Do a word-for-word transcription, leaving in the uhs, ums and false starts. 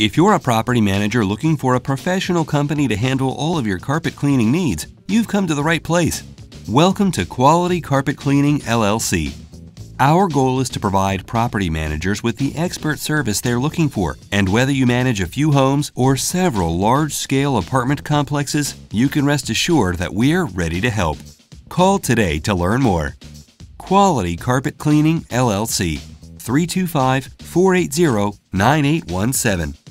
If you're a property manager looking for a professional company to handle all of your carpet cleaning needs, you've come to the right place. Welcome to Quality Carpet Cleaning L L C. Our goal is to provide property managers with the expert service they're looking for. And whether you manage a few homes or several large-scale apartment complexes, you can rest assured that we're ready to help. Call today to learn more. Quality Carpet Cleaning L L C, three two five, four eight zero, nine eight one seven.